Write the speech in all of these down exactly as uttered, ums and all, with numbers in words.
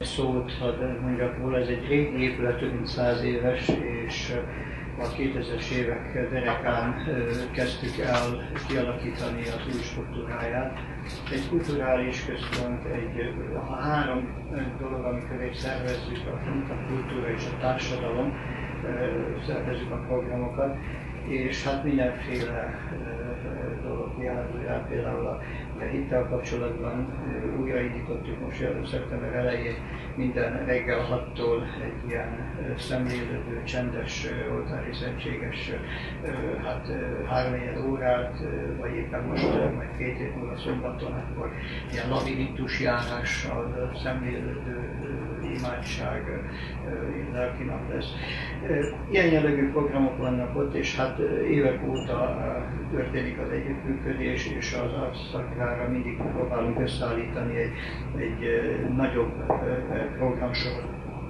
Szót hadd mondjak róla, ez egy régi épület, több mint száz éves, és a kétezres évek derekán kezdtük el kialakítani az új struktúráját. Egy kulturális központ, egy a három dolog, amikor szervezzük, a kultúra és a társadalom, szervezzük a programokat, és hát mindenféle dolog jellemző el, például a hittel kapcsolatban újraindítottuk most szeptember elején minden reggel hattól egy ilyen szemlélődő, csendes, oltári szentséges hát háromnegyed órát, vagy éppen most majd két hét múlva szombaton, akkor ilyen labirintus járással, szemlélődő imádság, lelkinap lesz. Ilyen jellegű programok vannak ott, és hát évek óta történik az együttműködés, és az arcszakrára mindig próbálunk összeállítani egy, egy nagyobb programsort.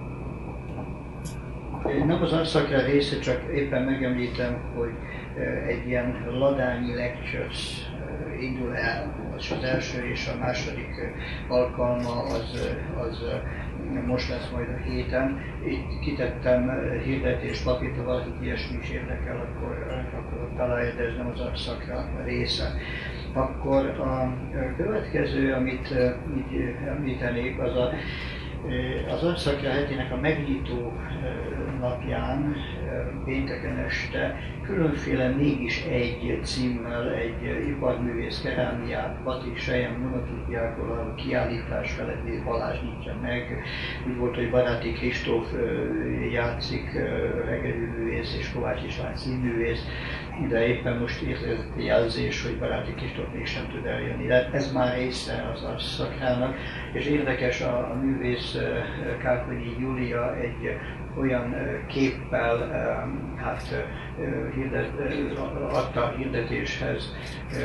Nem az arcszakra része, csak éppen megemlítem, hogy egy ilyen ladányi lectures indul el, és az első és a második alkalma az, az most lesz majd a héten. Itt kitettem hirdetés papírt, ha valakit ilyesmi is érdekel, akkor, akkor találja, de ez nem az arcszakra része. Akkor a következő, amit így említenék, az a az arcszakra hetének a megnyitó napján, pénteken este különféle mégis egy címmel egy iparművész kerámiát, Batik Sejem monotípiákról a kiállítás Feledvész Balázs nyitja meg. Úgy volt, hogy Baráti Kristóf játszik, reggelművész, és Kovács István színművész, de éppen most érkezett jelzés, hogy Baráti Kristóf mégsem tud eljönni. De ez már része az arcszakrának, és érdekes a, a művész Kákonyi Júlia egy olyan képpel hát, hirdet, adta a hirdetéshez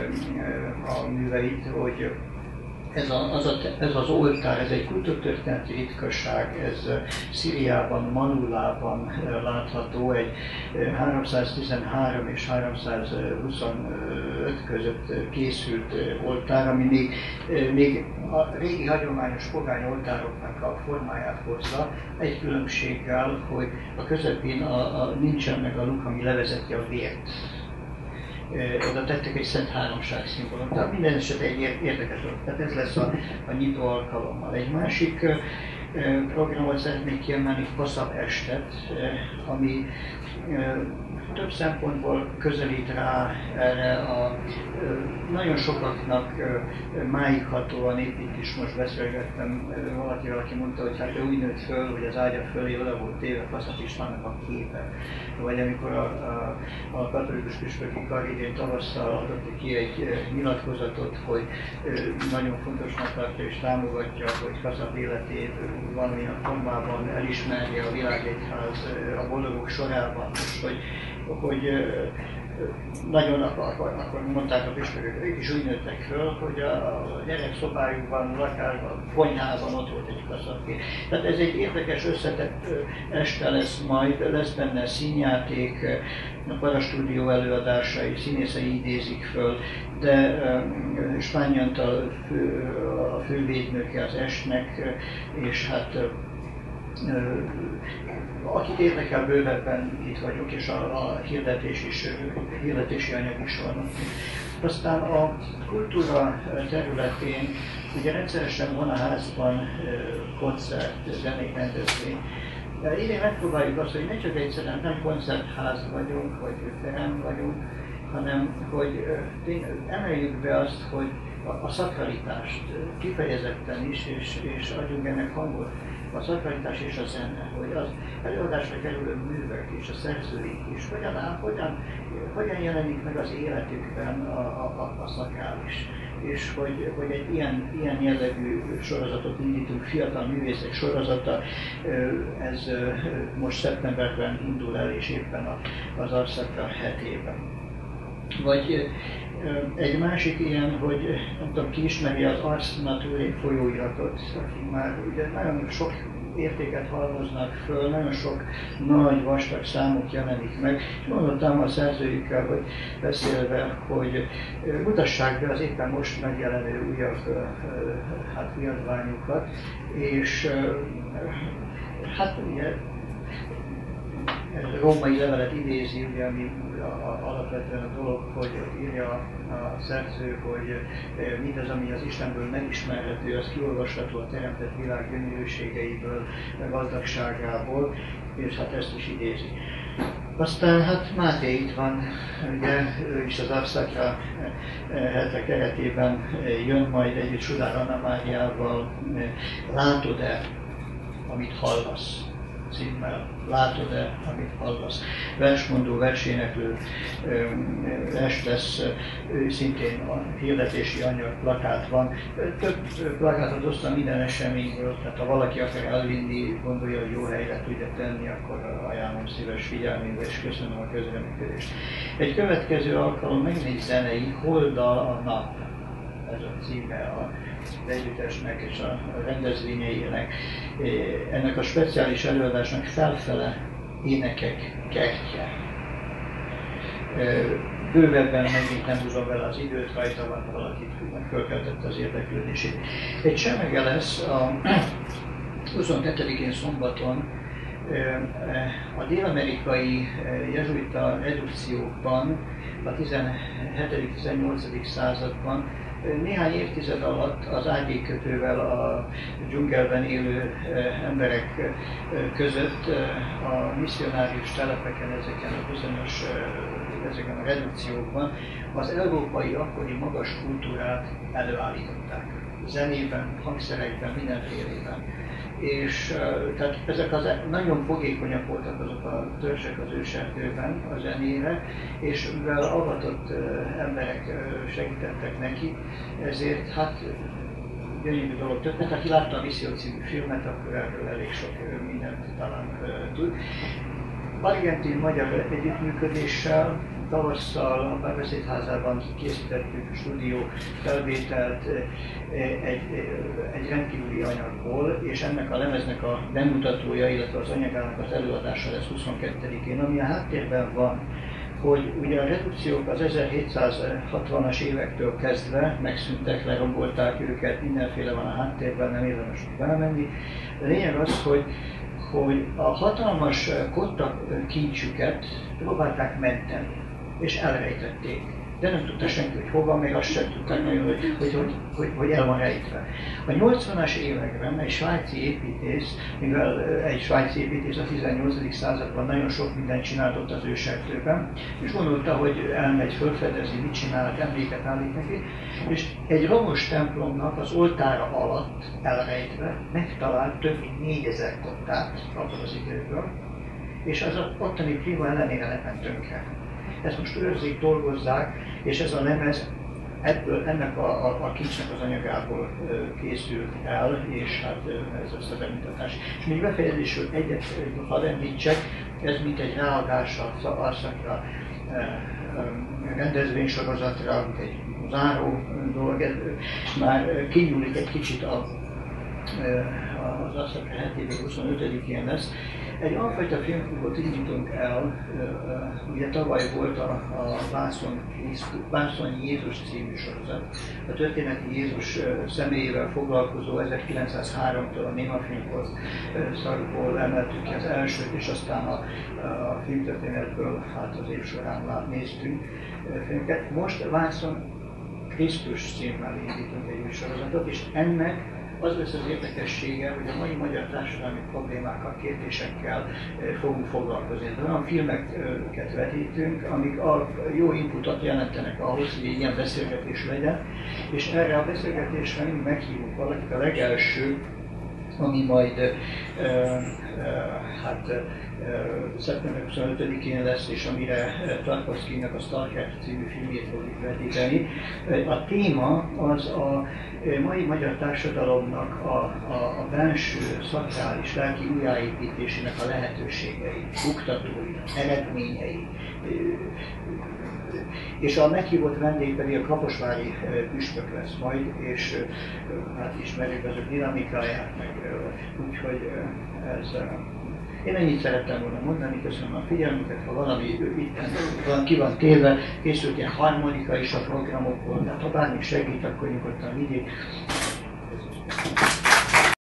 a műveit, hogy ez, a, az, a, ez az oltár, ez egy kultúrtörténeti ritkaság, ez Szíriában, Manulában látható, egy háromszáztizenhárom és háromszázhuszonöt között készült oltár, ami még, még a régi hagyományos pogány oltároknak a formáját hozza, egy különbséggel, hogy a közepén a, a, nincsen meg a luk, ami levezeti a vért. Oda tettek egy Szent Háromság szimbólumot, tehát minden esetben egy érdekes dolog. Tehát ez lesz a, a nyitó alkalommal. Egy másik programot szeretnék kiemelni, Kaszab estet, ami több szempontból közelít rá erre a nagyon sokaknak máighatóan, épp itt is most beszélgettem valakivel, aki mondta, hogy hát ő úgy nőtt föl, hogy az ágya fölé oda volt téve Kaszab Istvánnak a képe. Vagy amikor a, a, a katolikus püspöki kar idén tavasszal adott ki egy nyilatkozatot, hogy nagyon fontosnak tartja és támogatja, hogy Kaszab életét valamilyen formában elismerje a Világegyház a boldogok sorában, és hogy hogy nagyon akkor, akkor mondták a püspökök, ők is úgy nőttek föl, hogy a gyerekszobájukban, lakásban, konyhában ott volt egy kaszabkép. Tehát ez egy érdekes összetett este lesz majd, lesz benne színjáték, a Parastúdió előadásai, színészei idézik föl, de Spányi Antal fő, a fővédnöke az estnek, és hát akit érdekel, bővebben itt vagyunk, és a, a hirdetés is, hirdetési anyag is van. Aztán a kultúra területén ugye rendszeresen van a házban koncert, zenei rendezvény. Idén megpróbáljuk azt, hogy ne csak egyszerűen nem koncertház vagyunk, vagy terem vagyunk, hanem hogy emeljük be azt, hogy a szakralitást kifejezetten is, és, és adjunk ennek hangot. A szakralitás és a zene, hogy az előadásra kerülő művek és a szerzőik is, hogyan, hogyan, hogyan jelenik meg az életükben a, a, a szakrális. És hogy, hogy egy ilyen, ilyen jellegű sorozatot indítunk, fiatal művészek sorozata, ez most szeptemberben indul el, és éppen az arcszakra hetében. Vagy Egy másik ilyen, hogy nem tudom, ki ismeri az Ars Naturae folyóiratot, akik már ugye nagyon sok értéket halmoznak föl, nagyon sok nagy, vastag számok jelenik meg, és gondoltam a szerzőjükkel, hogy beszélve, hogy mutassák be az éppen most megjelenő újabb hát, kiadványukat, és hát ugye római levelet idézi, ugye, ami alapvetően a dolog, hogy írja a szerző, hogy mindaz, ami az Istenből megismerhető, az kiolvasható a teremtett világ gyönyörűségeiből, gazdagságából, és hát ezt is idézi. Aztán hát Máté itt van, ugye ő is az Arszakra hete keretében jön majd együtt Sudár Anna Máriával, látod-e, amit hallasz? Címmel, látod-e, amit hallasz. Versmondó, verséneklő vers lesz, szintén a hirdetési anyag, plakát van. Több plakátot osztam minden eseményről, tehát ha valaki akar elvinni, gondolja, hogy jó helyre tudja tenni, akkor ajánlom szíves figyelmébe, és köszönöm a közreműködést. Egy következő alkalom megint egy zenei, Holdal a nap, ez a címe az együttesnek és a rendezvényeinek. Ennek a speciális előadásnak felfele énekek kertje. Bővebben megint nem húzom vele az időt, rajta van valakit, fölkeltette az érdeklődését. Egy semege lesz a huszonkettedikén szombaton a dél-amerikai jezsuita redukciókban, a tizenhetedik-tizennyolcadik században néhány évtized alatt az ágyékötővel a dzsungelben élő emberek között a misszionárius telepeken, ezeken a bizonyos, ezeken a redukciókban az európai akkori magas kultúrát előállították. Zenében, hangszerekben, mindenfélében. És tehát ezek az nagyon fogékonyak voltak azok a törzsek az őserdőben a zenére, és mivel avatott emberek segítettek neki, ezért hát gyönyörű dolog történt. Aki látta a Misszió című filmet, akkor erről elég sok mindent talán tud. Argentin-magyar együttműködéssel tavasszal a Párbeszédházában készítettük stúdió felvételt egy, egy rendkívüli anyagból, és ennek a lemeznek a bemutatója, illetve az anyagának az előadása lesz huszonkettedikén, ami a háttérben van, hogy ugye a redukciók az ezerhétszázhatvanas évektől kezdve megszűntek, lerombolták őket, mindenféle van a háttérben, nem érdemes belemenni. A lényeg az, hogy hogy a hatalmas kotta kincsüket próbálták menteni, és elrejtették. De nem tudta senki, hogy hova, még azt sem tudták nagyon, hogy, hogy, hogy, hogy, hogy el van rejtve. A nyolcvanas években egy svájci építész, mivel egy svájci építész a tizennyolcadik században nagyon sok mindent csinált ott az őserdőben, és gondolta, hogy elmegy, fölfedezi, mit csinált, emléket állít neki, és egy romos templomnak az oltára alatt elrejtve megtalált több mint négyezer kottát abban az időből, és az ottani klíma ellenére nem ment tönkre. Ezt most őrzik, dolgozzák, és ez a lemez ebből, ennek a, a, a kincsnek az anyagából készült el, és hát ez a szövegmutatás. És még befejezésül egyet, hadd említsek, ez mint egy ráadás a Arszakra rendezvénysorozatra, mint egy záró dolog, ez már kinyúlik egy kicsit a, az Arszakra hetében huszonötödikén lesz. Egy alfajta filmklubot indítunk el, ugye tavaly volt a, a Vászon, Vászon Jézus című sorozat. A történeti Jézus személyével foglalkozó ezerkilencszázháromtól a Néma Filmkorszakból emeltük ki az elsőt, és aztán a, a filmtörténetből hát az év során néztünk filmeket. Most Vászon Krisztus címmel indítunk egy új sorozatot, és ennek az lesz az érdekessége, hogy a mai magyar társadalmi problémákkal, kérdésekkel fogunk foglalkozni. De olyan filmeket vetítünk, amik a jó inputot jelentenek ahhoz, hogy egy ilyen beszélgetés legyen, és erre a beszélgetésre mindig meghívunk valakit. A legelső, ami majd uh, uh, hát, uh, szeptember huszonötödikén lesz, és amire Tarkovszkynak a Stalker című filmjét fogjuk vetíteni. A téma az a mai magyar társadalomnak a, a, a belső szakrális lelki újjáépítésének a lehetőségei, buktatói, eredményei, és a meghívott vendég pedig a kaposvári püspök lesz majd, és hát ismerjük az ő dinamikáját, meg úgyhogy ez... Én ennyit szerettem volna mondani, köszönöm a figyelmüket, ha valami itt van, ki van téve, készült ilyen harmonika is a programokból, tehát ha bármi segít, akkor nyugodtan vigyék.